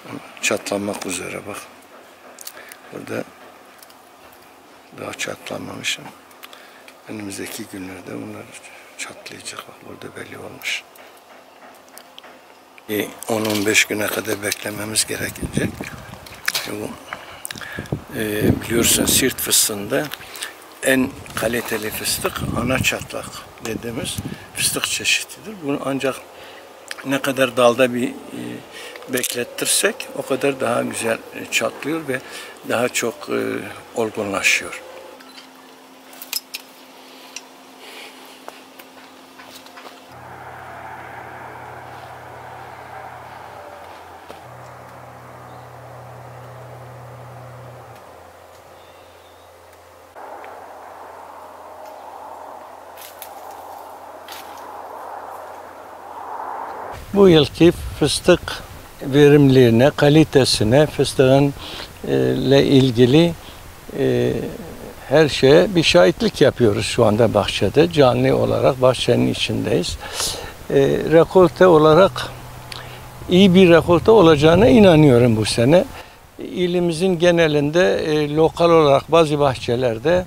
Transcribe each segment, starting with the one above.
Çatlamak üzere bak. Burada daha çatlanmamış ama önümüzdeki günlerde bunlar çatlayacak. Bak burada belli olmuş. 10-15 güne kadar beklememiz gerekecek. Bu, biliyorsun Siirt fıstığında en kaliteli fıstık ana çatlak dediğimiz fıstık çeşididir. Bunu ancak ne kadar dalda bir beklettirsek o kadar daha güzel çatlıyor ve daha çok olgunlaşıyor. Bu yılki fıstık verimliliğine, kalitesine, fıstığın ile ilgili her şeye bir şahitlik yapıyoruz şu anda bahçede. Canlı olarak bahçenin içindeyiz. Rekolte olarak iyi bir rekolte olacağına inanıyorum bu sene. İlimizin genelinde lokal olarak bazı bahçelerde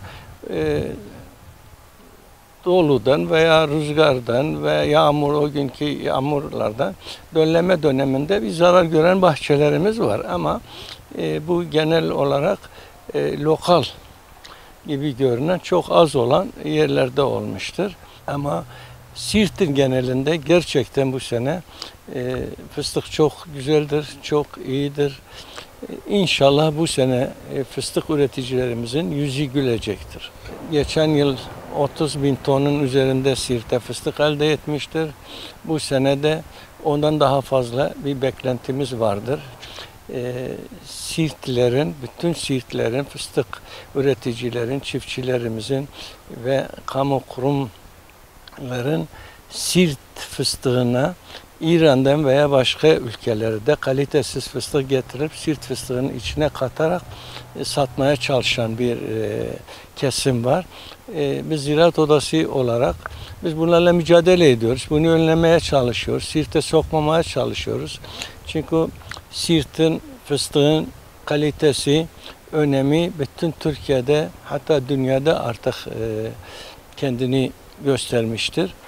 doludan veya rüzgardan ve yağmur, o günkü yağmurlardan dönleme döneminde bir zarar gören bahçelerimiz var. Ama bu genel olarak lokal gibi görünen çok az olan yerlerde olmuştur. Ama Siirt'in genelinde gerçekten bu sene fıstık çok güzeldir, çok iyidir. İnşallah bu sene fıstık üreticilerimizin yüzü gülecektir. Geçen yıl 30.000 tonun üzerinde Siirt'te fıstık elde etmiştir. Bu sene de ondan daha fazla bir beklentimiz vardır. Siirtlilerin, bütün Siirtlilerin, fıstık üreticilerin, çiftçilerimizin ve kamu kurumların Siirt fıstığına İran'dan veya başka ülkelerde kalitesiz fıstık getirip Siirt fıstığının içine katarak satmaya çalışan bir kesim var. Biz Ziraat Odası olarak biz bunlarla mücadele ediyoruz. Bunu önlemeye çalışıyoruz. Siirt'e sokmamaya çalışıyoruz. Çünkü Siirt'in fıstığın kalitesi, önemi bütün Türkiye'de hatta dünyada artık kendini göstermiştir.